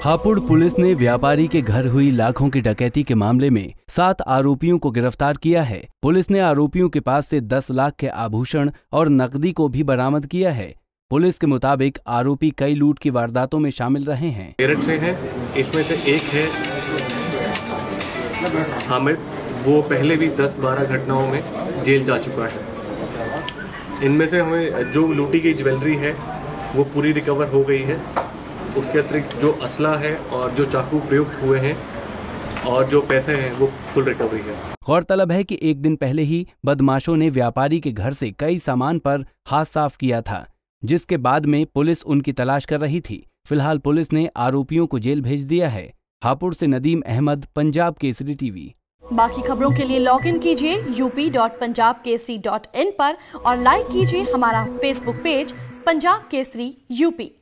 Hapur police ने व्यापारी के घर हुई लाखों की डकैती के मामले में 7 आरोपियों को गिरफ्तार किया है। पुलिस ने आरोपियों के पास से 10 लाख के आभूषण और नकदी को भी बरामद किया है। पुलिस के मुताबिक आरोपी कई लूट की वारदातों में शामिल रहे हैं। मेरठ से हैं, इसमें से एक है हामिद, वो पहले भी 10-12 घटनाओं में जेल जा चुका है। इनमें से हमें जो लूटी गई ज्वेलरी है वो पूरी रिकवर हो गई है। उसके अतिरिक्त जो असला है और जो चाकू प्रयुक्त हुए हैं और जो पैसे हैं वो फुल रिकवरी है। गौरतलब है कि एक दिन पहले ही बदमाशों ने व्यापारी के घर से कई सामान पर हाथ साफ किया था, जिसके बाद में पुलिस उनकी तलाश कर रही थी। फिलहाल पुलिस ने आरोपियों को जेल भेज दिया है। हापुड़ से नदीम अहमद, पंजाब केसरी टीवी। बाकी खबरों के लिए लॉग इन कीजिए up.punjabkesari.in पर और लाइक कीजिए हमारा Facebook page Punjab Kesari UP.